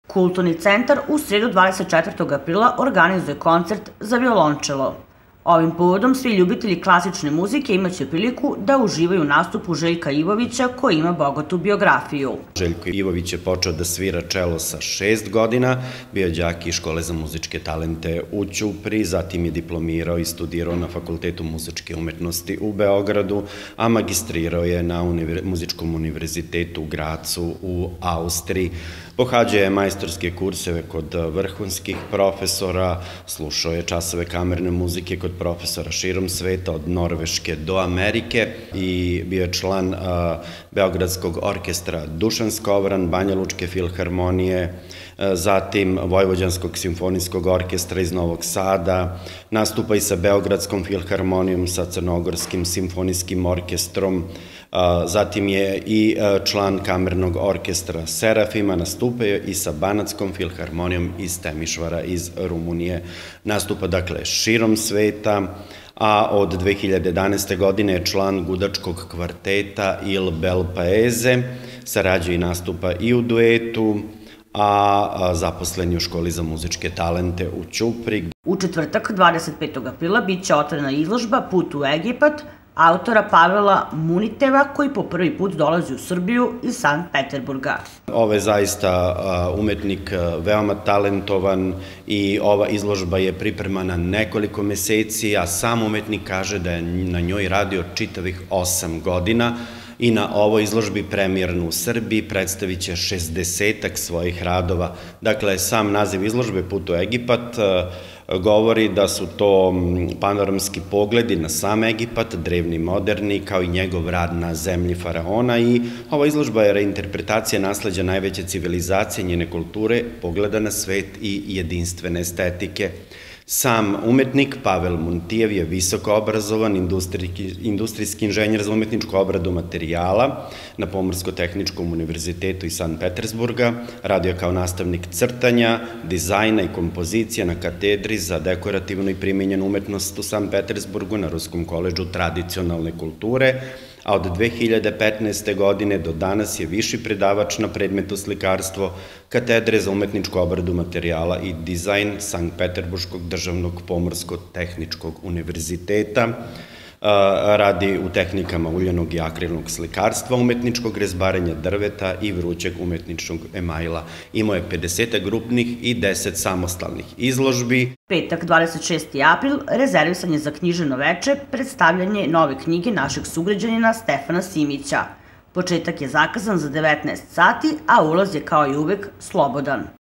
Kulturni centar u sredu 24. aprila organizuje koncert za violončelo. Ovim povodom svi ljubitelji klasične muzike imaće priliku da uživaju u nastupu Željka Ivovića koji ima bogatu biografiju. Željko Ivović je počeo da svira čelo sa 6 godina, bio je đak iz škole za muzičke talente u Ćupriji, zatim je diplomirao i studirao na Fakultetu muzičke umetnosti u Beogradu, a magistrirao je na Muzičkom univerzitetu u Gracu u Austriji. Pohađao je majstorske kurseve kod vrhunskih profesora, slušao je časove kamerne muzike kod profesora širom sveta, od Norveške do Amerike, i bio je član Beogradskog orkestra Dušan Skovran, Banja Lučke filharmonije, zatim Vojvođanskog simfonijskog orkestra iz Novog Sada, nastupa i sa Beogradskom filharmonijom, sa Crnogorskim simfonijskim orkestrom, zatim je i član kamernog orkestra Serafima, nastupa je i sa Banatskom filharmonijom iz Temišvara iz Rumunije. Nastupa dakle širom sveta, a od 2011. godine je član gudačkog kvarteta Il Bel Paese, sarađuje i nastupa i u duetu, a zaposlen je u školi za muzičke talente u Ćupriji. U četvrtak 25. aprila biće otvorena izložba Put u Egipat autora Pavela Muniteva, koji po prvi put dolazi u Srbiju iz Sankt Peterburga. Ovo je zaista umetnik veoma talentovan i ova izložba je pripremana nekoliko meseci, a sam umetnik kaže da je na njoj radio čitavih 8 godina i na ovoj izložbi premijernu u Srbiji predstavit će 60-ak svojih radova. Dakle, sam naziv izložbe Put u Egipat govori da su to panoramski pogledi na sam Egipat, drevni, moderni, kao i njegov rad na zemlji faraona, i ova izložba je reinterpretacija nasleđa najveće civilizacije, njene kulture, pogleda na svet i jedinstvene estetike. Sam umetnik Pavel Muntijev je visoko obrazovan industrijski inženjer za umetničku obradu materijala na Pomorsko-tehničkom univerzitetu iz Sankt Petersburga, radio kao nastavnik crtanja, dizajna i kompozicija na katedri za dekorativnu i primenjenu umetnost u Sankt Petersburgu na Ruskom koledžu tradicionalne kulture, a od 2015. godine do danas je viši predavač na predmetu slikarstvo Katedre za umetničku obradu materijala i dizajn Sankt Peterburškog državnog pomorsko-tehničkog univerziteta. Radi u tehnikama uljanog i akrilnog slikarstva, umetničkog rezbarenja drveta i vrućeg umetničkog emajla. Imao je 50 grupnih i 10 samostalnih izložbi. Petak 26. april rezervisan je za književno veče, predstavljanje nove knjige našeg sugrađanina Stefana Simića. Početak je zakazan za 19 sati, a ulaz je kao i uvek slobodan.